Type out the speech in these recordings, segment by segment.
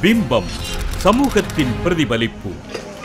பிம்பம் சமூகத்தின் பிரதிபலிப்பு.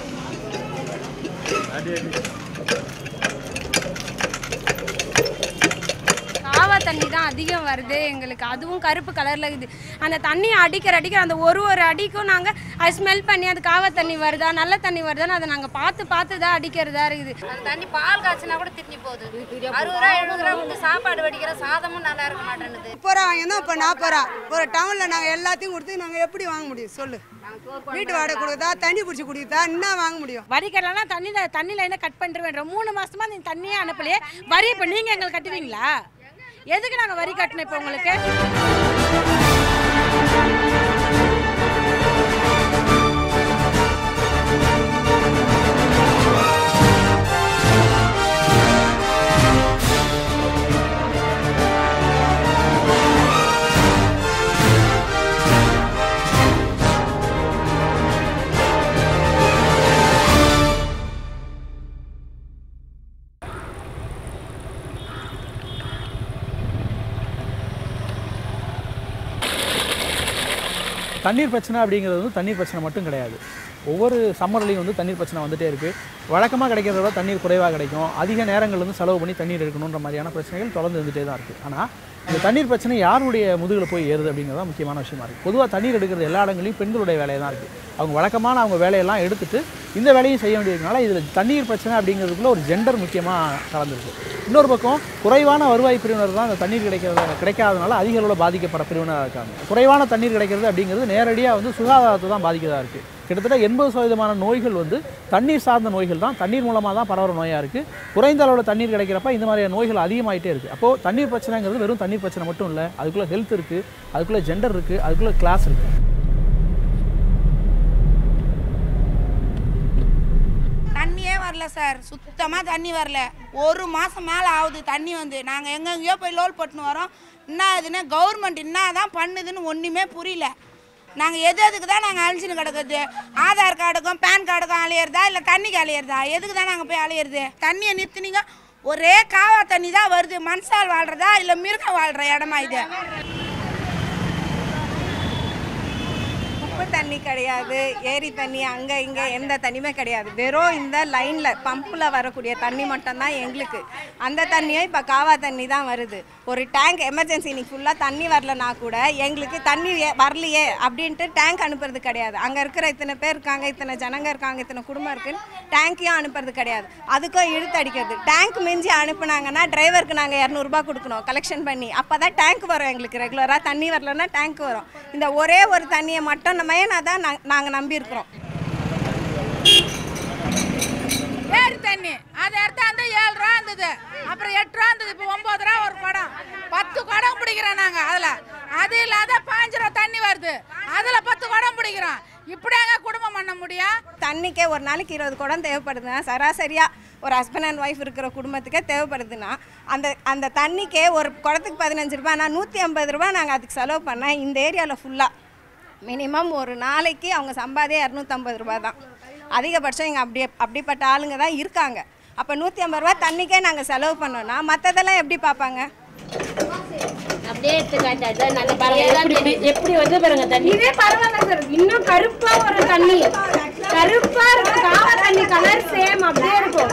தண்ணி தான் அதிகம் வருது எங்களுக்கு. அதுவும் கருப்பு கலரில் இருக்குது. அந்த தண்ணி அடிக்கிற அந்த ஒரு அடிக்கும் நாங்கள் அது ஸ்மெல் பண்ணி அது காவ தண்ணி வருதா நல்ல தண்ணி வருதான்னு அதை நாங்கள் பார்த்து தான் அடிக்கிறதா இருக்குது. அந்த தண்ணி பால் காய்ச்சினா கூட திட்டி போகுது. 60 ரூபா 70 ரூபா கொடுத்து சாப்பாடு வடிக்கிற சாதமும் நல்லா இருக்க மாட்டேங்குது. 30 ரூபா வாங்கினா இப்போ 40 ரூபா. ஒரு டவுனில் நாங்கள் எல்லாத்தையும் கொடுத்து நாங்கள் எப்படி வாங்க முடியும் சொல்லு? வீட்டு வாடகை கொடுக்குதா, தண்ணி பிடிச்சி குடிக்குதா, என்ன வாங்க முடியும்? வரி கட்டலாம் தண்ணி லைனை கட் பண்ணிட்டு 3 மாசமா நீங்க தண்ணியே அனுப்பலையே. வரி இப்போ நீங்க எங்களுக்கு கட்டுவீங்களா? எதுக்கு நாங்கள் வரி கட்டணும் இப்போ உங்களுக்கு? தண்ணீர் பிரச்சனை அப்படிங்கிறது வந்து தண்ணீர் பிரச்சனை மட்டும் கிடையாது. ஒவ்வொரு சம்மர்லையும் வந்து தண்ணீர் பிரச்சனை வந்துகிட்டே இருக்குது. வழக்கமாக கிடைக்கிறத விட தண்ணீர் குறைவாக கிடைக்கும். அதிக நேரங்கள் வந்து செலவு பண்ணி தண்ணீர் எடுக்கணுன்ற மாதிரியான பிரச்சனைகள் தொடர்ந்து இருந்துகிட்டே தான் இருக்குது. ஆனால் இந்த தண்ணீர் பிரச்சனை யாருடைய முதுகில் போய் ஏறுது அப்படிங்கிறது தான் முக்கியமான விஷயமா இருக்குது. பொதுவாக தண்ணீர் எடுக்கிறது எல்லா இடங்களையும் பெண்களுடைய வேலையை தான் இருக்குது. அவங்க வழக்கமான அவங்க வேலையெல்லாம் எடுத்துகிட்டு இந்த வேலையும் செய்ய வேண்டியதுனால இதில் தண்ணீர் பிரச்சனை அப்படிங்கிறதுக்குள்ள ஒரு ஜெண்டர் முக்கியமாக கலந்துருக்கு. இன்னொரு பக்கம் குறைவான வருவாய் பிரிவினர் தான் இந்த தண்ணீர் கிடைக்காதனால அதிக அளவில் பாதிக்கப்பட பிரிவினராக இருக்காங்க. குறைவான தண்ணீர் கிடைக்கிறது அப்படிங்கிறது நேரடியாக வந்து சுகாதாரத்தை தான் பாதிக்கிறதா இருக்குது. கிட்டத்தட்ட 80% நோய்கள் வந்து தண்ணீர் சார்ந்த நோய்கள் தான். தண்ணீர் மூலமாக தான் பரவுற நோயாக இருக்குது. குறைந்த அளவில் தண்ணீர் கிடைக்கிறப்ப இந்த மாதிரியான நோய்கள் அதிகமாகிட்டே இருக்குது. அப்போது தண்ணீர் பிரச்சனைங்கிறது வெறும் தண்ணீர் பிரச்சனை மட்டும் இல்லை. அதுக்குள்ளே ஹெல்த் இருக்குது, அதுக்குள்ளே ஜெண்டர் இருக்குது, அதுக்குள்ளே கிளாஸ் இருக்குது. தண்ணியே வரல சார், சுத்தமாக தண்ணி வரல. 1 மாதம் மேலே ஆகுது தண்ணி வந்து. நாங்கள் எங்கெங்கேயோ போய் லோல் போட்டுன்னு வரோம். என்ன இதுன்னு கவர்மெண்ட் என்ன தான் பண்ணுதுன்னு ஒன்றுமே புரியல. நாங்கள் எதுக்கு தான் நாங்கள் அழிச்சுன்னு கிடக்குது? ஆதார் கார்டுக்கும் பேன் கார்டுக்கும் அலையிறதா இல்லை தண்ணிக்கு அலையிறதா? எதுக்கு தான் நாங்கள் போய் அலையிறது? தண்ணியை நிறுத்தினீங்க, ஒரே காவா தண்ணி தான் வருது. மனுஷால் வாழ்கிறதா இல்லை மிருகம் வாழ்கிற இடமா இது? தண்ணி கிடையாது, ஏரி தண்ணி அங்கே இங்கே எந்த தண்ணியுமே கிடையாது. வெறும் இந்த லைனில் பம்பில் வரக்கூடிய தண்ணி மட்டும்தான் எங்களுக்கு. அந்த தண்ணியே இப்போ காவா தண்ணி தான் வருது. ஒரு டேங்க் எமர்ஜென்சி இன்னைக்கு ஃபுல்லாக தண்ணி வரலனா கூட எங்களுக்கு தண்ணி வரலையே அப்படின்ட்டு டேங்க் அனுப்புறது கிடையாது. அங்கே இருக்கிற இத்தனை பேர் இருக்காங்க, இத்தனை ஜனங்க இருக்காங்க, இத்தனை குடும்பம் இருக்குன்னு டேங்க்கையும் அனுப்புறது கிடையாது. அதுக்கும் இழுத்து அடிக்கிறது. டேங்க் மிஞ்சி அனுப்புனாங்கன்னா டிரைவருக்கு நாங்கள் 200 ரூபா கொடுக்கணும் கலெக்ஷன் பண்ணி. அப்போ தான் டேங்க் வரும் எங்களுக்கு. ரெகுலராக தண்ணி வரலன்னா டேங்க் வரும். இந்த ஒரே ஒரு தண்ணியை மட்டும் நம்ம தான் நாங்கள் நம்பியிருக்கிறோம். ஏரி தண்ணி அது எடுத்தாந்து 7 ரூபா இருந்தது, அப்புறம் 8 ரூபா இருந்தது, இப்போ 9 ரூபா ஒரு குடம். 10 குடம் பிடிக்கிறோம் நாங்கள். அது இல்லாத 5 ரூபா தண்ணி வருது, அதில் 10 குடம் பிடிக்கிறோம். இப்படியாங்க குடும்பம் பண்ண முடியும்? தண்ணிக்கே ஒரு நாளைக்கு 20 குடம் தேவைப்படுதுன்னா, சராசரியாக ஒரு ஹஸ்பண்ட் அண்ட் ஒய்ஃப் இருக்கிற குடும்பத்துக்கே தேவைப்படுதுன்னா, அந்த தண்ணிக்கே ஒரு குடத்துக்கு 15 ரூபாய்னா 150 ரூபா நாங்கள் அதுக்கு செலவு பண்ணேன். இந்த ஏரியாவில் ஃபுல்லாக மினிமம் ஒரு நாளைக்கு அவங்க சம்பாதியே 250 ரூபா தான். அதிகபட்சம் இங்கே அப்படிப்பட்ட ஆளுங்க தான் இருக்காங்க. அப்போ 150 ரூபா தண்ணிக்கே நாங்கள் செலவு பண்ணோன்னா மற்றதெல்லாம் எப்படி பார்ப்பாங்க? அப்படியே எடுத்துக்காட்டாது எப்படி வந்து பாருங்க தண்ணி. இதே பரவாயில்ல சார், இன்னும் கருப்பா ஒரு தண்ணி, கருப்பா இருக்கு. காவா தண்ணி கலர் சேம் அப்படியே இருக்கும்.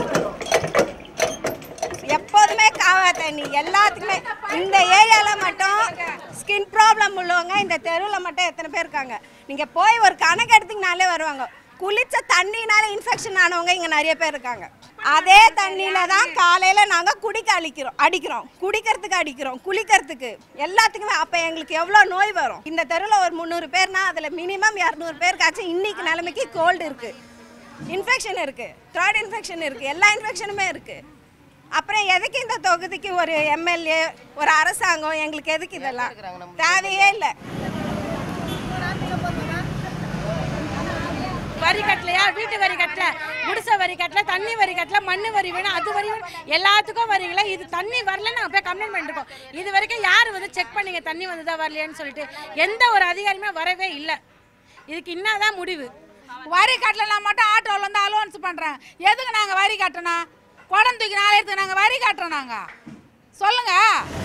எப்போதுமே காவா தண்ணி எல்லாத்துக்குமே. இந்த ஏரியாவில் மட்டும் ஸ்கின் ப்ராப்ளம் உள்ளவங்க இந்த தெருவில் மட்டும் எத்தனை பேர் இருக்காங்க? நீங்கள் போய் ஒரு கணக்கு எடுத்திங்கனாலே வருவாங்க. குளிச்ச தண்ணினால இன்ஃபெக்ஷன் ஆனவங்க இங்கே நிறைய பேர் இருக்காங்க. அதே தண்ணியில் தான் காலையில் நாங்கள் அடிக்கிறோம், குடிக்கிறதுக்கு அடிக்கிறோம், குளிக்கிறதுக்கு, எல்லாத்துக்குமே. அப்போ எங்களுக்கு எவ்வளோ நோய் வரும்? இந்த தெருவில் ஒரு 300 பேர்னா அதில் மினிமம் 200 பேருக்காச்சும் இன்னைக்கு நிலைமைக்கு கோல்டு இருக்குது, இன்ஃபெக்ஷன் இருக்குது, த்ராட் இன்ஃபெக்ஷன் இருக்குது, எல்லா இன்ஃபெக்ஷனுமே இருக்குது. அப்புறம் எதுக்கு இந்த தொகுதிக்கு ஒரு எம்எல்ஏ, ஒரு அரசாங்கம்? எங்களுக்கு எதுக்கு இதெல்லாம்? தேவையே இல்லை. வரி கட்டலையா? வீட்டு வரி கட்டல, குடிசை வரி கட்டல, தண்ணி வரி கட்டல, மண்ணு வரி வேணும், அது வரி வேணும், எல்லாத்துக்கும் வரீங்களா? இது தண்ணி வரலன்னு நாங்கள் போய் கம்ப்ளைண்ட் பண்ணிருக்கோம். இது வரைக்கும் யார் வந்து செக் பண்ணிங்க தண்ணி வந்துதான் வரலையான்னு சொல்லிட்டு? எந்த ஒரு அதிகாரியுமே வரவே இல்லை. இதுக்கு என்னதான் முடிவு? வரி கட்டலாம் மட்டும் ஆட்டோவில் வந்து அலோன்ஸ் பண்ணுறேன். எதுக்கு நாங்கள் வரி கட்டணும்? குடம் தூக்கி 4 இடத்துக்கு நாங்கள் வரி கட்டுறோம். நாங்கள் சொல்லுங்கள்.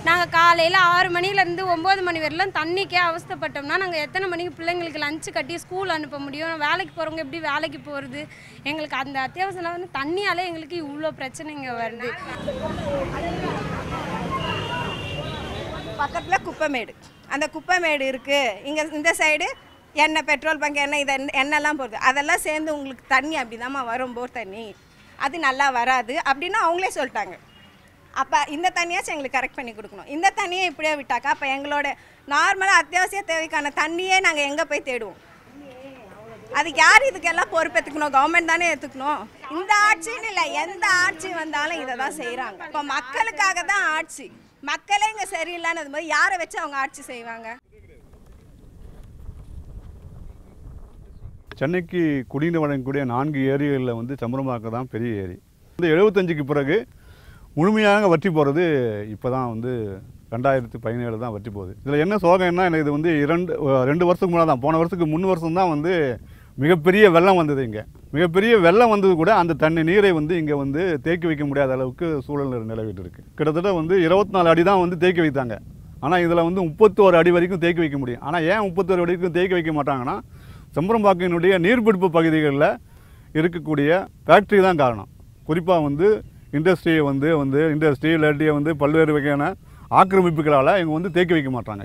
நாங்கள் காலையில் 6 மணிலேருந்து 9 மணி வரையிலும் தண்ணிக்கே அவஸ்தைப்பட்டோம்னா நாங்கள் எத்தனை மணிக்கு பிள்ளைங்களுக்கு லஞ்சு கட்டி ஸ்கூல் அனுப்ப முடியும்? வேலைக்கு போகிறவங்க எப்படி வேலைக்கு போகிறது? எங்களுக்கு அந்த அத்தியாவசியம் வந்து தண்ணியால் எங்களுக்கு இவ்வளோ பிரச்சனைங்க வருது. பக்கத்தில் குப்பைமேடு, அந்த குப்பைமேடு இருக்குது. இங்கே இந்த சைடு எண்ணெய், பெட்ரோல் பங்க் எண்ணெய், இதை எண்ணெய்லாம் போகுது. அதெல்லாம் சேர்ந்து உங்களுக்கு தண்ணி அப்படி தான்மா வரும், போர் தண்ணி. அது நல்லா வராது அப்படின்னு அவங்களே சொல்லிட்டாங்க. அப்போ இந்த தண்ணியாச்சும் எங்களுக்கு கரெக்ட் பண்ணி கொடுக்கணும். இந்த தண்ணியை இப்படியே விட்டாக்கா அப்போ எங்களோட நார்மலாக அத்தியாவசிய தேவைக்கான தண்ணியே நாங்கள் எங்கே போய் தேடுவோம்? அதுக்கு யார் இதுக்கெல்லாம் பொறுப்பேற்றுக்கணும்? கவர்மெண்ட் தானே ஏற்றுக்கணும். இந்த ஆட்சின்னு இல்லை, எந்த ஆட்சி வந்தாலும் இதை தான் செய்கிறாங்க. இப்போ மக்களுக்காக தான் ஆட்சி. மக்களே இங்கே சரியில்லைன்னு போது யாரை வச்சு அவங்க ஆட்சி செய்வாங்க? சென்னைக்கு குடிநீர் வழங்கக்கூடிய 4 ஏரிகளில் வந்து சம்பரம்பாக்கம் தான் பெரிய ஏரி. இந்த 75க்கு பிறகு முழுமையாக வற்றி போகிறது இப்போ தான் வந்து 2017 தான் வற்றி போகுது. இதில் என்ன சோகம்னா, எனக்கு இது வந்து 2 வருஷத்துக்கு முன்னாடி தான், போன வருஷத்துக்கு 3 வருஷம் தான் வந்து மிகப்பெரிய வெள்ளம் வந்தது. இங்கே மிகப்பெரிய வெள்ளம் வந்தது கூட அந்த தண்ணி நீரை வந்து இங்கே வந்து தேக்கி வைக்க முடியாத அளவுக்கு சூழல் நிலவிட்டு இருக்குது. கிட்டத்தட்ட வந்து 24 அடி தான் வந்து தேக்கி வைத்தாங்க. ஆனால் இதில் வந்து 31 அடி வரைக்கும் தேக்கி வைக்க முடியும். ஆனால் ஏன் 31 அடி வரைக்கும் தேக்கி வைக்க மாட்டாங்கன்னா, சம்பரம்பாக்கினுடைய நீர்பிடிப்பு பகுதிகளில் இருக்கக்கூடிய ஃபேக்ட்ரி தான் காரணம். குறிப்பாக வந்து இண்டஸ்ட்ரியை வந்து இண்டஸ்ட்ரி இல்லாட்டியை வந்து பல்வேறு வகையான ஆக்கிரமிப்புகளால் இவங்க வந்து தேக்கி வைக்க மாட்டாங்க.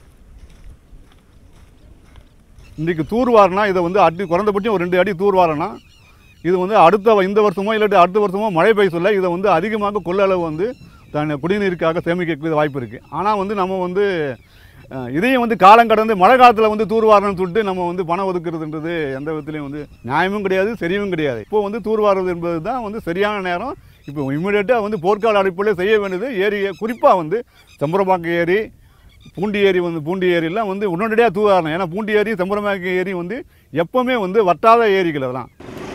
இன்றைக்கி தூர்வாரனா இதை வந்து குறைந்தபட்சம் ஒரு 2 அடி தூர்வாரனா இது வந்து இந்த வருஷமோ இல்லாட்டி அடுத்த வருஷமோ மழை பெய்ய சொல்ல இதை வந்து அதிகமாக கொள்ளளவு வந்து குடிநீருக்காக சேமிக்க வாய்ப்பு இருக்குது. ஆனால் வந்து நம்ம வந்து இதையும் வந்து காலம் கடந்து மழை காலத்தில் வந்து தூர்வாரணும்னு சொல்லிட்டு நம்ம வந்து பணம் ஒதுக்குறதுன்றது எந்த விதத்துலையும் வந்து நியாயமும் கிடையாது, சரியும் கிடையாது. இப்போ வந்து தூர்வாரது என்பது தான் வந்து சரியான நேரம். இப்போ இம்மிடியேட்டாக வந்து போர்க்கால அடிப்படையில் செய்ய வேண்டியது ஏரியை, குறிப்பாக வந்து சம்பரம்பாக்கம் ஏரி, பூண்டி ஏரியெல்லாம் வந்து உடனடியாக தூர்வாரணும். ஏன்னா பூண்டி ஏரி, சம்பரம்பாக்கம் ஏரி வந்து எப்போவுமே வந்து வட்டாத ஏரிகள் அதெல்லாம்.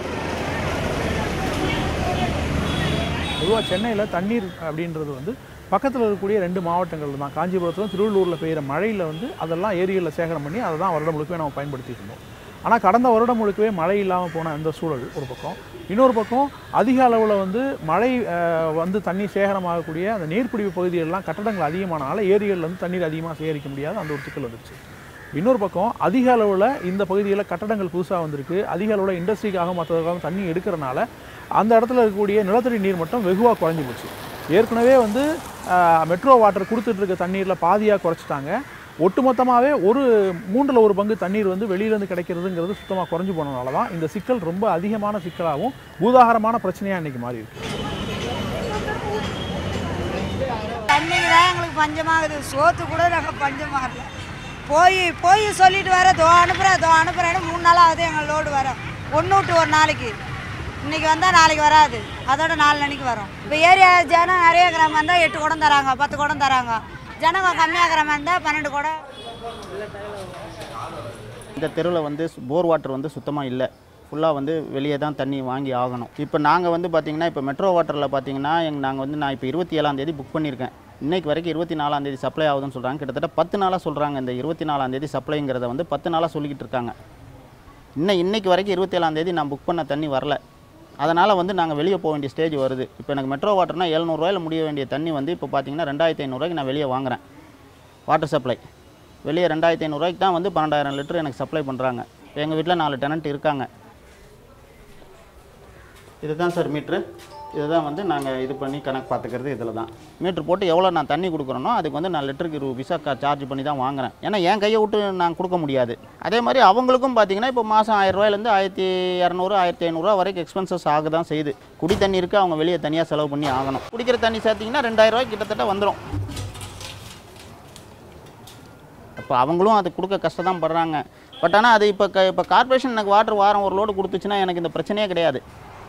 பொதுவாக சென்னையில் தண்ணீர் அப்படின்றது வந்து பக்கத்தில் இருக்கக்கூடிய 2 மாவட்டங்கள் தான். காஞ்சிபுரத்திலும் திருவள்ளூரில் பெய்கிற மழையில் வந்து அதெல்லாம் ஏரிகளில் சேகரம் பண்ணி அதை தான் வருடம் முழுக்கவே நம்ம பயன்படுத்திட்டு இருந்தோம். ஆனால் கடந்த வருடம் முழுக்கவே மழை இல்லாமல் போன அந்த சூழல் ஒரு பக்கம். இன்னொரு பக்கம் அதிக அளவில் வந்து மழை வந்து தண்ணீர் சேகரமாகக்கூடிய அந்த நீர்பிடிப்பு பகுதிகளெலாம் கட்டடங்கள் அதிகமானால ஏரிகளில் வந்து தண்ணீர் அதிகமாக சேகரிக்க முடியாது, அந்த ஒரு சிக்கல் வந்துருச்சு. இன்னொரு பக்கம் அதிக அளவில் இந்த பகுதியில் கட்டடங்கள் புதுசாக வந்திருக்கு. அதிக அளவில் இண்டஸ்ட்ரிக்காக மற்றதுக்காக தண்ணி எடுக்கிறனால அந்த இடத்துல இருக்கக்கூடிய நிலத்தடி நீர் மட்டம் வெகுவாக குறைஞ்சி போச்சு. ஏற்கனவே வந்து மெட்ரோ வாட்டர் கொடுத்துட்ருக்க தண்ணீரில் பாதியாக குறைச்சிட்டாங்க. ஒட்டுமொத்தமாகவே 1/3 பங்கு தண்ணீர் வந்து வெளியிலேருந்து கிடைக்கிறதுங்கிறது சுத்தமாக குறைஞ்சி போனதுனால தான் இந்த சிக்கல் ரொம்ப அதிகமான சிக்கலாகவும் பூதாகரமான பிரச்சனையாக இன்றைக்கி மாறி இருக்கு. தண்ணிக்கு தான் எங்களுக்கு பஞ்சமாகுது, சோத்து கூட நாங்கள் பஞ்சமாகல. போய் சொல்லிட்டு வர அனுப்புகிறேன்னு 3 நாள் ஆகுது எங்கள் லோடு வர. 1 விட்டு 1 நாளைக்கு. இன்றைக்கி வந்தால் நாளைக்கு வராது, அதோட 4 நாளைக்கு வரும். இப்போ ஏரியா ஜனம் நிறைய கிராமம் இருந்தால் 8 குடம் தராங்க, 10 குடம் தராங்க. ஜனங்க கம்மியாக கிராமம் இருந்தால் 12 குடம். இந்த தெருவில் வந்து போர் வாட்டர் வந்து சுத்தமாக இல்லை, ஃபுல்லாக வந்து வெளியே தான் தண்ணி வாங்கி ஆகணும். இப்போ நாங்கள் வந்து பார்த்திங்கன்னா இப்போ மெட்ரோ வாட்டரில் பார்த்திங்கன்னா நாங்கள் வந்து நான் இப்போ 27ஆம் தேதி புக் பண்ணியிருக்கேன். இன்றைக்கு வரைக்கும் 24ஆம் தேதி சப்ளை ஆகுதுன்னு சொல்கிறாங்க. கிட்டத்தட்ட 10 நாளாக சொல்கிறாங்க. இந்த 24ஆம் தேதி சப்ளைங்கிறத வந்து 10 நாளாக சொல்லிக்கிட்டு இருக்காங்க. இன்னைக்கு வரைக்கும் 27ஆம் தேதி நான் புக் பண்ண தண்ணி வரல. அதனால் வந்து நாங்கள் வெளியே போக வேண்டிய ஸ்டேஜ் வருது. இப்போ எனக்கு மெட்ரோ வாட்டர்னா 700 ரூபாயில் முடிய வேண்டிய தண்ணி வந்து இப்போ பார்த்தீங்கன்னா 2500 ரூபாய்க்கு நான் வெளியே வாங்குகிறேன். வாட்டர் சப்ளை வெளியே 2500 ரூபாய்க்கு தான் வந்து 12,000 லிட்டர் எனக்கு சப்ளை பண்ணுறாங்க. எங்கள் வீட்டில் 4 டெனண்ட் இருக்காங்க. இதுதான் சார் மீட்ரு. இதுதான் வந்து நாங்கள் இது பண்ணி கணக்கு பார்த்துக்கிறது. இதில் தான் மீட்ரு போட்டு எவ்வளோ நான் தண்ணி கொடுக்குறேனோ அதுக்கு வந்து நான் லிட்டருக்கு 20 பைசா சார்ஜ் பண்ணி தான் வாங்குகிறேன். ஏன்னா என் கையை விட்டு நான் கொடுக்க முடியாது. அதே மாதிரி அவங்களுக்கும் பார்த்தீங்கன்னா இப்போ மாதம் 1000 ரூபாயிலேருந்து 1200 1500 வரைக்கும் எக்ஸ்பென்சஸ் ஆக தான் செய்யுது. குடி தண்ணீருக்கு அவங்க வெளியே தனியாக செலவு பண்ணி ஆகணும். குடிக்கிற தண்ணி சேர்த்திங்கன்னா 2000 ரூபாய்க்கு கிட்டத்தட்ட வந்துடும். இப்போ அவங்களும் அது கொடுக்க கஷ்டம் தான் படுறாங்க. பட் ஆனால் அது இப்போ கார்பரேஷன் எனக்கு வாட்டர் வாரம் ஒரு லோடு கொடுத்துச்சுன்னா எனக்கு இந்த பிரச்சனையே கிடையாது.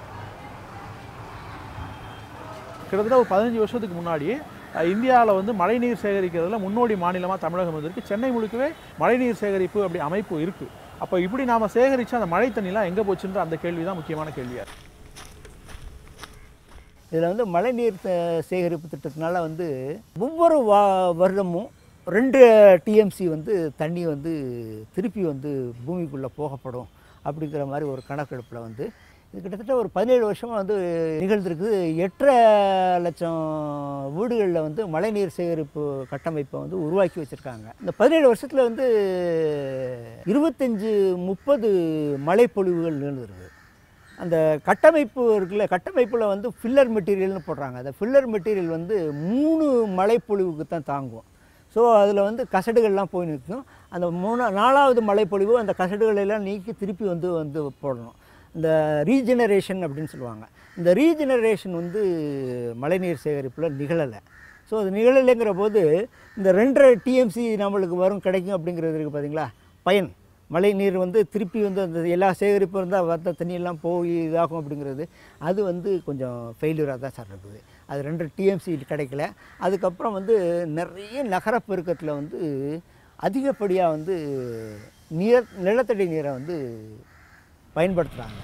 கிட்டத்தட்ட ஒரு 15 வருஷத்துக்கு முன்னாடி இந்தியாவில் வந்து மழைநீர் சேகரிக்கிறதுல முன்னோடி மாநிலமாக தமிழகம் வந்திருக்கு. சென்னை முழுக்கவே மழைநீர் சேகரிப்பு அப்படி அமைப்பு இருக்குது. அப்போ இப்படி நாம் சேகரித்து அந்த மழை தண்ணிலாம் எங்கே போச்சுன்ற அந்த கேள்வி தான் முக்கியமான கேள்வியாக இருக்குது. இதில் வந்து மழைநீர் சேகரிப்பு திட்டத்தினால வந்து ஒவ்வொரு வருடமும் 2 டிஎம்சி வந்து தண்ணி வந்து திருப்பி வந்து பூமிக்குள்ளே போகப்படும் அப்படிங்கிற மாதிரி ஒரு கணக்கெடுப்பில் வந்து இது கிட்டத்தட்ட ஒரு 17 வருஷமாக வந்து நிகழ்ந்திருக்குது. 8.5 லட்சம் வீடுகளில் வந்து மழைநீர் சேகரிப்பு கட்டமைப்பை வந்து உருவாக்கி வச்சுருக்காங்க. இந்த 17 வருஷத்தில் வந்து 25-30 மழைப்பொழிவுகள் நிகழ்ந்துருக்கு. அந்த கட்டமைப்பு இருக்குல்ல, கட்டமைப்பில் வந்து ஃபில்லர் மெட்டீரியல்னு போடுறாங்க. அந்த ஃபில்லர் மெட்டீரியல் வந்து 3 மழைப்பொழிவுக்கு தான் தாங்கும். ஸோ அதில் வந்து கசடுகள்லாம் போய் நிற்கும். அந்த 4வது மழைப்பொழிவு அந்த கசடுகள் எல்லாம் நீக்கி திருப்பி வந்து போடணும். இந்த ரீஜெனரேஷன் அப்படின்னு சொல்லுவாங்க. இந்த ரீஜெனரேஷன் வந்து மழைநீர் சேகரிப்பில் நிகழலை. ஸோ அது நிகழலைங்கிற போது இந்த 2.5 டிஎம்சி நம்மளுக்கு வரும் கிடைக்கும் அப்படிங்கிறது இருக்குது பார்த்தீங்களா, பயன். மழை நீர் வந்து திருப்பி வந்து அந்த எல்லா சேகரிப்பு இருந்தால் வந்த தண்ணியெல்லாம் போய் இதாகும் அப்படிங்கிறது அது வந்து கொஞ்சம் ஃபெயிலியராக தான் சார் இருக்குது. அது 2 டிஎம்சி கிடைக்கல. அதுக்கப்புறம் வந்து நிறைய நகரப்பெருக்கத்தில் வந்து அதிகப்படியாக வந்து நிலத்தடி நீரை வந்து பயன்படுத்துகிறாங்க.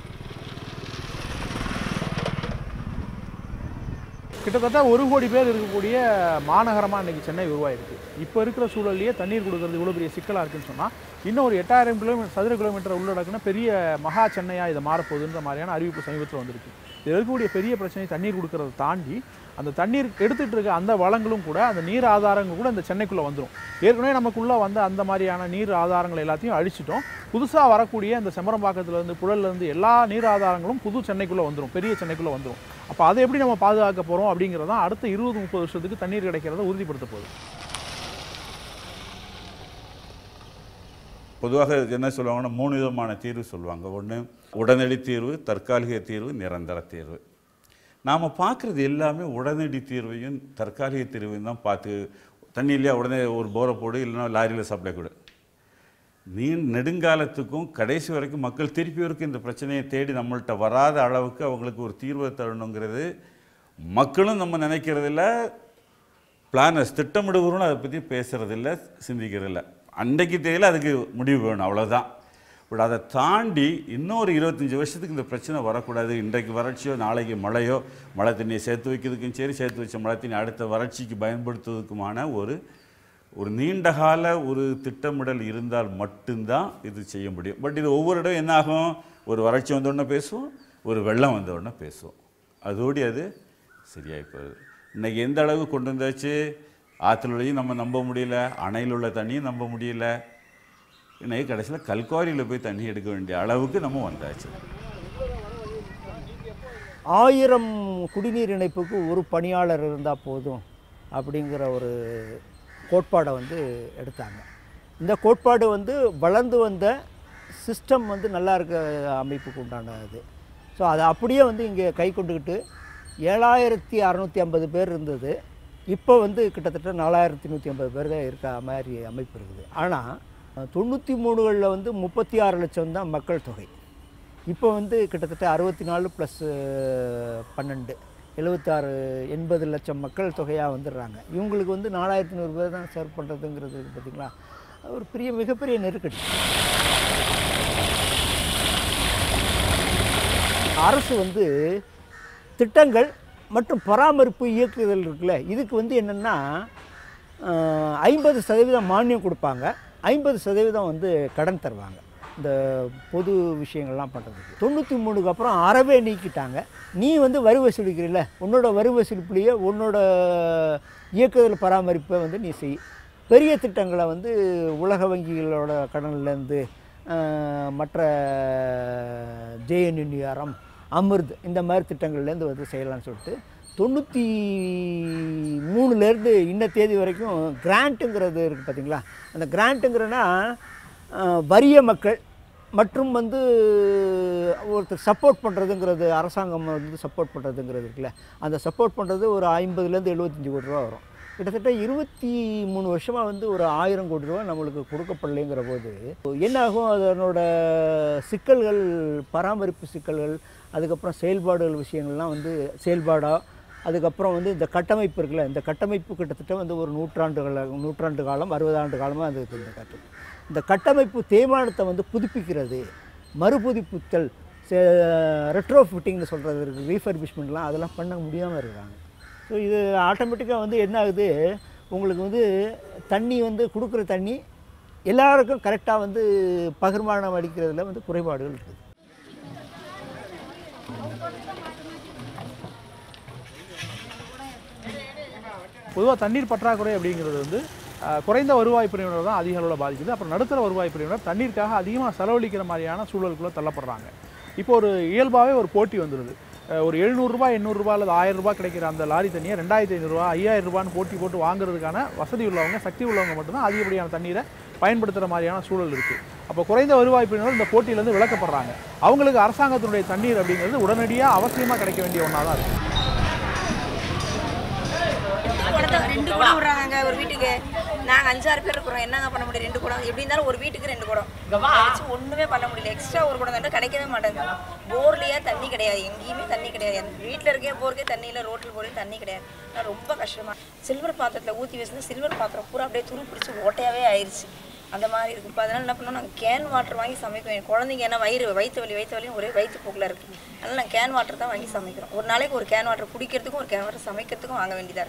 கிட்டத்தட்ட 1 கோடி பேர் இருக்கக்கூடிய மாநகரமாக இன்றைக்கி சென்னை உருவாயிருக்கு. இப்போ இருக்கிற சூழல்லையே தண்ணீர் கொடுக்கறது இவ்வளோ பெரிய சிக்கலாக இருக்குன்னு சொன்னால் இன்னும் ஒரு 8000 சதுர கிலோமீட்டர் உள்ளடக்குனா பெரிய மகா சென்னையாக இதை மாறப்போகுதுன்ற மாதிரியான அறிவிப்பு சமீபத்தில் வந்திருக்கு. இது இருக்கக்கூடிய பெரிய பிரச்சனை தண்ணீர் கொடுக்கறத தாண்டி அந்த தண்ணீர் எடுத்துகிட்டு இருக்க அந்த வளங்களும் கூட அந்த நீர் ஆதாரங்கள் கூட இந்த சென்னைக்குள்ளே வந்துடும். ஏற்கனவே நமக்குள்ளே வந்த அந்த மாதிரியான நீர் ஆதாரங்கள் எல்லாத்தையும் அழிச்சிட்டோம். புதுசாக வரக்கூடிய அந்த செம்பரம்பாக்கத்துலேருந்து புழல்லேருந்து எல்லா நீர் ஆதாரங்களும் புது சென்னைக்குள்ளே வந்துடும், பெரிய சென்னைக்குள்ளே வந்துடும். அப்போ அதை எப்படி நம்ம பாதுகாக்க போகிறோம் அப்படிங்கிறது தான் அடுத்த 20-30 வருஷத்துக்கு தண்ணீர் கிடைக்கிறத உறுதிப்படுத்த போகுது. பொதுவாக என்ன சொல்லுவாங்கன்னா 3 விதமான தீர்வு சொல்லுவாங்க. ஒன்று உடனடி தீர்வு, தற்காலிக தீர்வு, நிரந்தர தீர்வு. நாம் பார்க்குறது எல்லாமே உடனடி தீர்வையும் தற்காலிக தீர்வையும் தான் பார்த்து தண்ணி இல்லையா உடனே ஒரு போரை போடு, இல்லைன்னா லாரியில் சப்ளை கொடு. நெடுங்காலத்துக்கும் கடைசி வரைக்கும் மக்கள் திருப்பி வரைக்கும் இந்த பிரச்சனையை தேடி நம்மள்கிட்ட வராத அளவுக்கு அவங்களுக்கு ஒரு தீர்வை தரணுங்கிறது மக்களும் நம்ம நினைக்கிறதில்ல. பிளானர்ஸ் திட்டமிடுவரும் அதை பற்றி பேசுகிறதில்ல, சிந்திக்கிறதில்ல. அன்றைக்கு தேவையில் அதுக்கு முடிவு வேணும், அவ்வளோதான். பட் அதை தாண்டி இன்னொரு 25 வருஷத்துக்கு இந்த பிரச்சனை வரக்கூடாது. இன்றைக்கு வறட்சியோ நாளைக்கு மழையோ, மழை தண்ணியை சேர்த்து வைக்கிறதுக்கும் சரி, சேர்த்து வச்ச மழை தண்ணி அடுத்த வறட்சிக்கு பயன்படுத்துவதற்குமான ஒரு நீண்டகால ஒரு திட்டமிடல் இருந்தால் மட்டும்தான் இது செய்ய முடியும். பட் இது ஒவ்வொரு இடம் என்ன ஆகும், ஒரு வறட்சி வந்தோடனே பேசுவோம், ஒரு வெள்ளம் வந்தோடனே பேசுவோம், அதோடு அது சரியாகி போகுது. இன்றைக்கி எந்த அளவு கொண்டு வந்தாச்சு, ஆற்றுலையும் நம்ம நம்ப முடியல, அணையில் உள்ள தண்ணியும் நம்ப முடியல. இன்றைக்கி கடைசியில் கல்குவாரியில் போய் தண்ணி எடுக்க வேண்டிய அளவுக்கு நம்ம வந்தாச்சு. 1000 குடிநீர் இணைப்புக்கு ஒரு பணியாளர் இருந்தால் போதும் அப்படிங்கிற ஒரு கோட்பாடை வந்து எடுத்தாங்க. இந்த கோட்பாடு வந்து வளர்ந்து வந்த சிஸ்டம் வந்து நல்லா இருக்க அமைப்புக்கு உண்டானது. ஸோ அதை அப்படியே வந்து இங்கே கை கொண்டுக்கிட்டு 7650 பேர் இருந்தது. இப்போ வந்து கிட்டத்தட்ட 4150 பேர் தான் இருக்க மாதிரி அமைப்பு இருக்குது. ஆனால் 93களில் வந்து 36 லட்சம் தான் மக்கள் தொகை. இப்போ வந்து கிட்டத்தட்ட 64 + 12 76 80 லட்சம் மக்கள் தொகையாக வந்துடுறாங்க. இவங்களுக்கு வந்து 4100 பேர் தான் சர்வ் பண்ணுறதுங்கிறது பார்த்திங்களா, ஒரு மிகப்பெரிய நெருக்கடி. அரசு வந்து திட்டங்கள் மற்றும் பராமரிப்பு இயக்குதல் இருக்குல்ல, இதுக்கு வந்து என்னென்னா 50% மானியம் கொடுப்பாங்க, 50% வந்து கடன் தருவாங்க இந்த பொது விஷயங்கள்லாம் பண்ணுறதுக்கு. 93க்கு அப்புறம் அறவே நீக்கிட்டாங்க. நீ வந்து வரி வசூலிக்கிறீல்ல, உன்னோட வரி வசூலிப்புலேயே உன்னோட இயக்குதல் பராமரிப்பை வந்து நீ செய். பெரிய திட்டங்களை வந்து உலக வங்கிகளோட கடன்லேருந்து மற்ற JNNURM, அமிர்த் இந்த மாதிரி திட்டங்கள்லேருந்து வந்து செய்யலாம்னு சொல்லிட்டு 93லேருந்து இன்ன தேதி வரைக்கும் கிராண்ட்டுங்கிறது இருக்குது பார்த்திங்களா. அந்த கிராண்ட்டுங்கிறனா வறிய மக்கள் மற்றும் வந்து ஒருத்தர் சப்போர்ட் பண்ணுறதுங்கிறது, அரசாங்கம் வந்து சப்போர்ட் பண்ணுறதுங்கிறது இருக்குல்ல, அந்த சப்போர்ட் பண்ணுறது ஒரு 50லேருந்து 75 கோடி ரூபா வரும். கிட்டத்தட்ட 23 வருஷமாக வந்து ஒரு 1000 கோடி ரூபா நம்மளுக்கு கொடுக்கப்படலைங்கிற போது என்னாகும், அதனோட சிக்கல்கள், பராமரிப்பு சிக்கல்கள், அதுக்கப்புறம் செயல்பாடுகள் விஷயங்கள்லாம் வந்து செயல்பாடாக, அதுக்கப்புறம் வந்து இந்த கட்டமைப்பு இருக்குல்ல, இந்த கட்டமைப்பு கிட்டத்தட்ட வந்து ஒரு நூற்றாண்டு காலம் 60 ஆண்டு காலமாக அது இந்த கட்டமைப்பு தேய்மானத்தை வந்து புதுப்பிக்கிறது, மறுபுதுப்பித்தல், ரெட்ரோஃபிட்டிங்னு சொல்கிறது இருக்குது, ரீஃபர்பிஷ்மெண்ட்லாம் அதெல்லாம் பண்ண முடியாமல் இருக்கிறாங்க. ஸோ இது ஆட்டோமேட்டிக்காக வந்து என்ன ஆகுது, உங்களுக்கு வந்து தண்ணி வந்து கொடுக்குற தண்ணி எல்லாருக்கும் கரெக்டாக வந்து பகிர்மானம் அளிக்கிறதுல வந்து குறைபாடுகள் இருக்குது. பொதுவாக தண்ணீர் பற்றாக்குறை அப்படிங்கிறது வந்து குறைந்த வருவாய் பிரிவினர் தான் அதிக அளவில் பாதிக்குது. அப்புறம் நடுத்தர வருவாய் பிரிவினர் தண்ணீருக்காக அதிகமாக செலவழிக்கிற மாதிரியான சூழலுக்குள்ளே தள்ளப்படுறாங்க. இப்போ ஒரு இயல்பாகவே ஒரு போட்டி வந்துடுது. ஒரு 700 ரூபாய் 800 ரூபாய் அல்லது 1000 ரூபாய் கிடைக்கிற அந்த லாரி தண்ணியை 2500 ரூபா 5000 ரூபான்னு போட்டி போட்டு வாங்குறதுக்கான வசதி உள்ளவங்க, சக்தி உள்ளவங்க மட்டும்தான் அதிகப்படியான தண்ணீரை பயன்படுத்துகிற மாதிரியான சூழல் இருக்குது. அப்போ குறைந்த வருவாய் பிரிவினர் இந்த போட்டியிலேருந்து விலக்கப்படுறாங்க. அவங்களுக்கு அரசாங்கத்தினுடைய தண்ணீர் அப்படிங்கிறது உடனடியாக அவசியமாக கிடைக்க வேண்டிய ஒன்றா தான் இருக்குது. 2 குடம் விடுறாங்க ஒரு வீட்டுக்கு. நாங்கள் 5-6 பேர் இருக்கிறோம், என்னங்க பண்ண முடியும்? 2 குடம் எப்படி இருந்தாலும் ஒரு வீட்டுக்கு 2 குடம் வச்சு ஒன்றுமே பண்ண முடியல. எக்ஸ்ட்ரா ஒரு குடம் தண்ணி கிடைக்கவே மாட்டேங்குது. போர்லேயே தண்ணி கிடையாது, எங்கேயுமே தண்ணி கிடையாது. என் வீட்டில் இருக்கே போருக்கே தண்ணி இல்லை, ரோட்டில் போகிறே தண்ணி கிடையாது. ரொம்ப கஷ்டமாக சில்வர் பாத்திரத்தில் ஊற்றி வச்சுருந்து சில்வர் பாத்திரம் பூரா அப்படியே துரு பிடிச்சி ஓட்டையாகவே ஆயிடுச்சு. அந்த மாதிரி இருக்குது. இப்போ அதனால் என்ன பண்ணோம், நாங்கள் கேன் வாட்டர் வாங்கி சமைக்கிறோம். என் குழந்தைங்க ஏன்னா வயிற்று வலியும் ஒரே வயிற்று போக்கில் இருக்குது. அதனால் நாங்கள் கேன் வாட்டர் தான் வாங்கி சமைக்கிறோம். ஒரு நாளைக்கு ஒரு கேன் வாட்டர் குடிக்கிறதுக்கும் ஒரு கேன் வாட்டர் சமைக்கிறதுக்கும் வாங்க வேண்டியதாக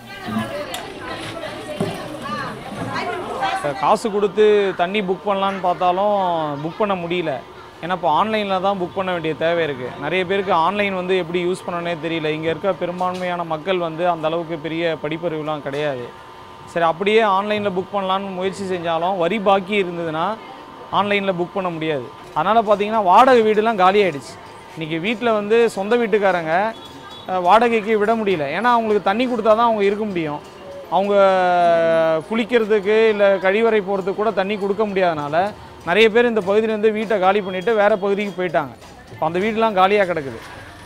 இருக்குது. காசு கொடுத்து தண்ணி புக் பண்ணலான்னு பார்த்தாலும் புக் பண்ண முடியல. ஏன்னா இப்போ ஆன்லைனில் தான் புக் பண்ண வேண்டிய தேவை இருக்குது. நிறைய பேருக்கு ஆன்லைன் வந்து எப்படி யூஸ் பண்ணனே தெரியல. இங்கே இருக்க பெரும்பான்மையான மக்கள் வந்து அந்த அளவுக்கு பெரிய படிப்பறிவுலாம் கிடையாது. சரி, அப்படியே ஆன்லைனில் புக் பண்ணலான்னு முயற்சி செஞ்சாலும் வரி பாக்கி இருந்ததுன்னா ஆன்லைனில் புக் பண்ண முடியாது. அதனால் பார்த்திங்கன்னா வாடகை வீடுலாம் காலியாகிடுச்சு. இன்றைக்கி வீட்டில் வந்து சொந்த வீட்டுக்காரங்க வாடகைக்கு விட முடியல. ஏன்னா அவங்களுக்கு தண்ணி கொடுத்தா தான் அவங்க இருக்க முடியும். அவங்க குளிக்கிறதுக்கு இல்லை கழிவறை போகிறதுக்கு கூட தண்ணி கொடுக்க முடியாதனால நிறைய பேர் இந்த பகுதியிலேருந்து வீட்டை காலி பண்ணிவிட்டு வேறு பகுதிக்கு போயிட்டாங்க. இப்போ அந்த வீடெலாம் காலியாக கிடக்குது.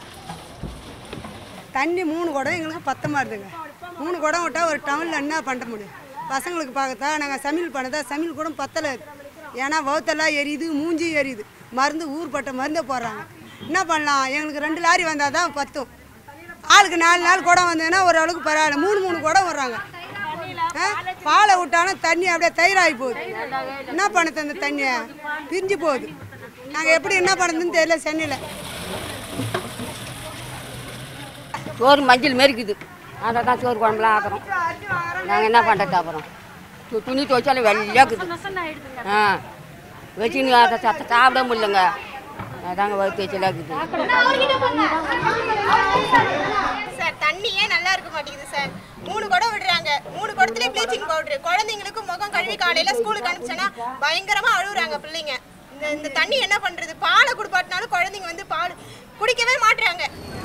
தண்ணி 3 குடம் எங்களுக்கு பத்தமாக இருக்குதுங்க. 3 குடம் விட்டால் ஒரு டவுனில் என்ன பண்ண முடியும்? பசங்களுக்கு பார்க்கத்தா நாங்கள் சமையல் பண்ணதா சமையல் கூட பத்தலை. ஏன்னா வவுத்தெல்லாம் எரியுது, மூஞ்சி எரியுது. மருந்து ஊர்பட்ட மருந்தை போடுறாங்க. என்ன பண்ணலாம்? எங்களுக்கு 2 லாரி வந்தால் தான் பத்தும். ஆளுக்கு 4 நாள் குடம் வந்ததுன்னா ஓரளவுக்கு பரவாயில்ல. 3 குடம் வர்றாங்க. பாலை விட்டாலும் தண்ணி அப்படியே தயிராகி போகுது. என்ன பண்ணுறது? அந்த தண்ணியை பிரிஞ்சு போகுது. நாங்கள் எப்படி என்ன பண்ணுறதுன்னு தெரியல. சென்னையில் சோறு மஞ்சள் மாரிக்குது. அதை தான் சோறு குழம்புலாம் ஆக்குறோம். நாங்கள் என்ன பண்ணுறது? அப்புறம் துணி துவைச்சாலும் வெள்ளையாக்குது. வச்சுன்னு அதை சாப்பிட முடியலங்க. அதாங்க வயிற்று வச்சலாக்குது. சார் தண்ணியே நல்லா இருக்க மாட்டேங்குது சார். 3 குடம் விடுறாங்க. 3 குடத்துலேயே ப்ளீச்சிங் பவுடர். குழந்தைங்களுக்கு முகம் கழுவி காலையில் ஸ்கூலுக்கு அனுப்பிச்சோன்னா பயங்கரமாக அழுகுறாங்க பிள்ளைங்க. இந்த தண்ணி என்ன பண்ணுறது? பாலை குடிப்பாட்டினாலும் குழந்தைங்க வந்து பால் குடிக்கவே மாட்டுறாங்க.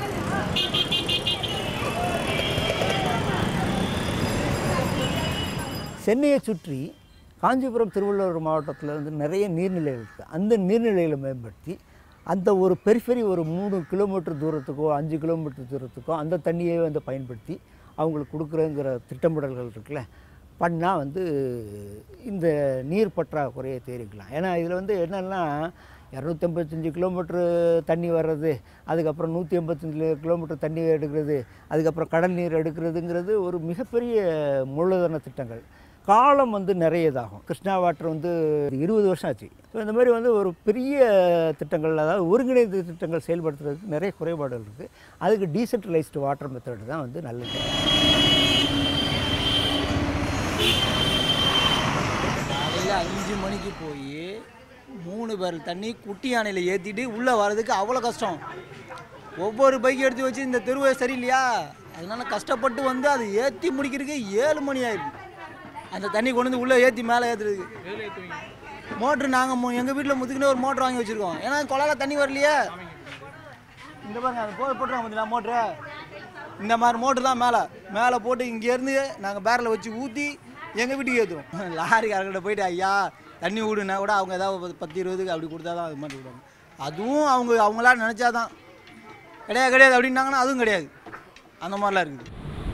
சென்னையை சுற்றி காஞ்சிபுரம் திருவள்ளூர் மாவட்டத்தில் வந்து நிறைய நீர்நிலைகள் இருக்குது. அந்த நீர்நிலைகளை மேம்படுத்தி அந்த ஒரு பெரிஃபெரி ஒரு 3 கிலோமீட்டர் தூரத்துக்கோ 5 கிலோமீட்டர் தூரத்துக்கோ அந்த தண்ணியை வந்து பயன்படுத்தி அவங்களுக்கு கொடுக்குறங்கிற திட்டமிடல்கள் இருக்குல்ல, பண்ணால் வந்து இந்த நீர் பற்றாக்குறையை தேடிக்கலாம். ஏன்னா இதில் வந்து என்னென்னா 285 கிலோமீட்ரு தண்ணி வர்றது, அதுக்கப்புறம் 185 கிலோமீட்டர் தண்ணி எடுக்கிறது, அதுக்கப்புறம் கடல் நீர் எடுக்கிறதுங்கிறது ஒரு மிகப்பெரிய மூலதன திட்டங்கள். காலம் வந்து நிறைய இதாகும். கிருஷ்ணா வாட்டர் வந்து 20 வருஷம் ஆச்சு. ஸோ இந்த மாதிரி வந்து ஒரு பெரிய திட்டங்கள், அதாவது ஒருங்கிணைந்த திட்டங்கள் செயல்படுத்துறதுக்கு நிறைய குறைபாடுகள் இருக்குது. அதுக்கு டீசென்ட்ரலைஸ்டு வாட்டர் மெத்தட் தான் வந்து நல்லது. காலையில் 5 மணிக்கு போய் 3 பேரல் தண்ணி குட்டி யானையில் ஏற்றிட்டு உள்ளே வர்றதுக்கு அவ்வளோ கஷ்டம். ஒவ்வொரு பைக் எடுத்து வச்சு இந்த தெருவே சரியில்லையா, அதனால கஷ்டப்பட்டு வந்து அதை ஏற்றி முடிக்கிறதுக்கு 7 மணி ஆயிடுது. அந்த தண்ணி கொண்டு வந்து உள்ளே ஏற்றி மேலே ஏற்றுறதுக்கு மோட்ரு நாங்கள் எங்கள் வீட்டில் முதுக்குன்னு ஒரு மோட்ரு வாங்கி வச்சுருக்கோம். ஏன்னா குழாயில் தண்ணி வரலையே. இந்த பாருங்க அந்த கோவில் போட்டுருவாங்க பார்த்தீங்களா மோட்ரு, இந்த மாதிரி மோட்ரு தான் மேலே போட்டு இங்கேருந்து நாங்கள் பேரில் வச்சு ஊற்றி எங்கள் வீட்டுக்கு ஏற்றுவோம். லாரிக்காரர்கிட்ட போயிட்டு ஐயா தண்ணி விடுனா கூட அவங்க ஏதாவது 10-20 அப்படி கொடுத்தா தான் அது மாதிரி விடுவாங்க. அதுவும் அவங்களாம் நினச்சாதான். கிடையாது அப்படின்னாங்கன்னா அதுவும் கிடையாது. அந்த மாதிரிலாம் இருக்குது.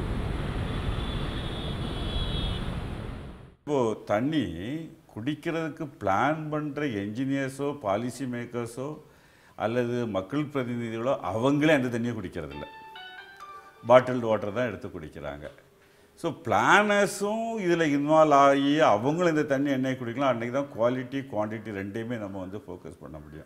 இப்போது தண்ணி குடிக்கிறதுக்கு பிளான் பண்ணுற என்ஜினியர்ஸோ பாலிசி மேக்கர்ஸோ அல்லது மக்கள் பிரதிநிதிகளோ அவங்களே அந்த தண்ணியை குடிக்கிறதில்ல. பாட்டில்டு வாட்டர் தான் எடுத்து குடிக்கிறாங்க. ஸோ பிளானர்ஸும் இதில் இன்வால்வ் ஆகி அவங்களும் இந்த தண்ணி என்னைக்கு குடிக்கலாம், அன்றைக்கி தான் குவாலிட்டி குவான்டிட்டி ரெண்டையுமே நம்ம வந்து ஃபோக்கஸ் பண்ண முடியும்.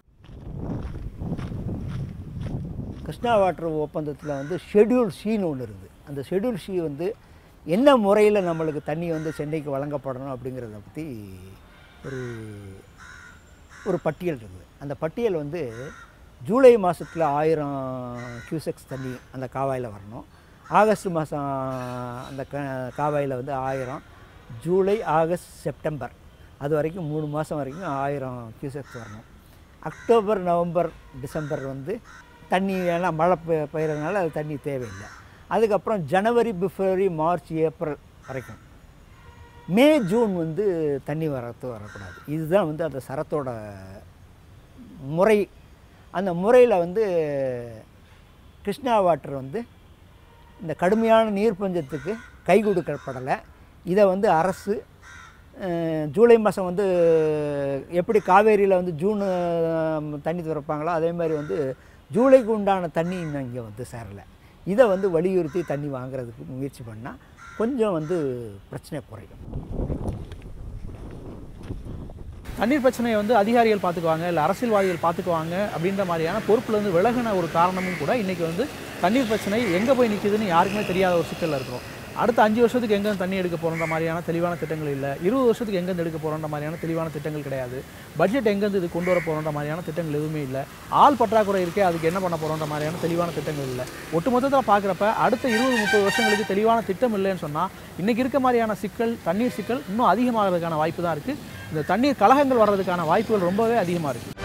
கிருஷ்ணா வாட்டர் ஒப்பந்தத்தில் வந்து ஷெட்யூல் சின்னு ஒன்று இருக்குது. அந்த ஷெட்யூல் சி வந்து என்ன முறையில் நம்மளுக்கு தண்ணி வந்து சென்னைக்கு வழங்கப்படணும் அப்படிங்கிறத பற்றி ஒரு பட்டியல் இருக்குது. அந்த பட்டியல் வந்து ஜூலை மாதத்தில் 1000 கியூசெக்ஸ் தண்ணி அந்த காவாயில் வரணும். ஆகஸ்ட் மாதம் அந்த காவாயில் வந்து 1000, ஜூலை, ஆகஸ்ட், செப்டம்பர் அது வரைக்கும் 3 மாதம் வரைக்கும் 1000 கியூசெக்ஸ் வரணும். அக்டோபர், நவம்பர், டிசம்பர் வந்து தண்ணி எல்லாம் மழை பெய்யறதுனால அது தண்ணி தேவையில்லை. அதுக்கப்புறம் ஜனவரி, பிப்ரவரி, மார்ச், ஏப்ரல் வரைக்கும். மே, ஜூன் வந்து தண்ணி வரக்கூடாது. இதுதான் வந்து அந்த சரத்தோட முறை. அந்த முறையில் வந்து கிருஷ்ணா வாட்டர் வந்து இந்த கடுமையான நீர் பஞ்சத்துக்கு கை கொடுக்கப்படலை. இதை வந்து அரசு ஜூலை மாதம் வந்து எப்படி காவேரியில் வந்து ஜூன் தண்ணி திறப்பாங்களோ அதே மாதிரி வந்து ஜூலைக்கு உண்டான தண்ணி இன்னும் இங்கே வந்து சேரலை. இதை வந்து வலியுறுத்தி தண்ணி வாங்குறதுக்கு முயற்சி பண்ணால் கொஞ்சம் வந்து பிரச்சனை குறையும். தண்ணீர் பிரச்சனையை வந்து அதிகாரிகள் பார்த்துக்குவாங்க, இல்லை அரசியல்வாதிகள் பார்த்துக்குவாங்க அப்படின்ற மாதிரியான பொறுப்புலேருந்து விலகின ஒரு காரணமும் கூட இன்றைக்கி வந்து தண்ணீர் பிரச்சனை எங்கே போய் நிற்கிதுன்னு யாருக்குமே தெரியாத ஒரு சிக்கலில் இருக்கிறோம். அடுத்த 5 வருஷத்துக்கு எங்கேருந்து தண்ணி எடுக்க போகிற மாதிரியான தெளிவான திட்டங்கள் இல்லை. 20 வருஷத்துக்கு எங்கேருந்து எடுக்க போகிற மாதிரியான தெளிவான திட்டங்கள் கிடையாது. பட்ஜெட் எங்கேருந்து இது கொண்டு வர போகிற மாதிரியான திட்டங்கள் எதுவுமே இல்லை. ஆள் பற்றாக்குறை இருக்கே, அதுக்கு என்ன பண்ண போகிற மாதிரியான தெளிவான திட்டங்கள் இல்லை. ஒட்டுமொத்தத்தில் பார்க்குறப்ப அடுத்த 20-30 வருஷங்களுக்கு தெளிவான திட்டம் இல்லைன்னு சொன்னால் இன்றைக்கி இருக்க மாதிரியான சிக்கல், தண்ணீர் சிக்கல் இன்னும் அதிகமாகிறதுக்கான வாய்ப்பு தான் இருக்குது. இந்த தண்ணீர் கலகங்கள் வர்றதுக்கான வாய்ப்புகள் ரொம்பவே அதிகமாக இருக்குது.